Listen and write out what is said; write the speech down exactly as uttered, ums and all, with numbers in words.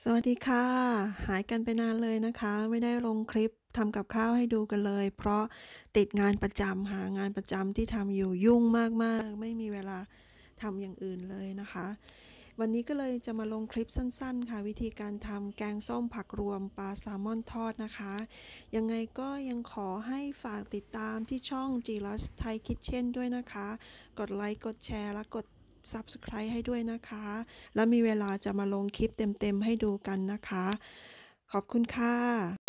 สวัสดีค่ะหายกันไปนานเลยนะคะไม่ได้ลงคลิปทำกับข้าวให้ดูกันเลยเพราะติดงานประจำค่ะงานประจำที่ทำอยู่ยุ่งมากๆไม่มีเวลาทำอย่างอื่นเลยนะคะวันนี้ก็เลยจะมาลงคลิปสั้นๆค่ะวิธีการทำแกงส้มผักรวมปลาแซลมอนทอดนะคะยังไงก็ยังขอให้ฝากติดตามที่ช่อง Gilas Thai Kitchen ด้วยนะคะกดไลค์กดแชร์และกด ซับสไครบ์ ให้ด้วยนะคะแล้วมีเวลาจะมาลงคลิปเต็มๆให้ดูกันนะคะขอบคุณค่ะ